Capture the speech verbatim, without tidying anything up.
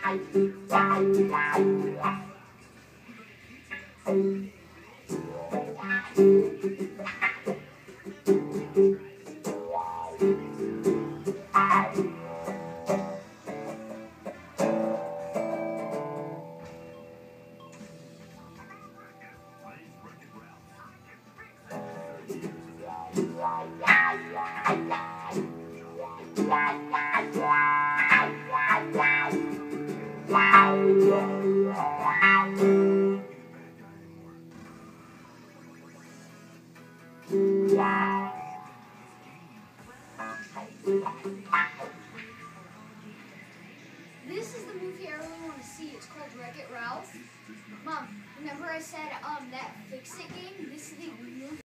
This is the movie I really want to see. It's called Wreck-It Ralph. Mom, remember I said um that Fix-It game? This is the movie.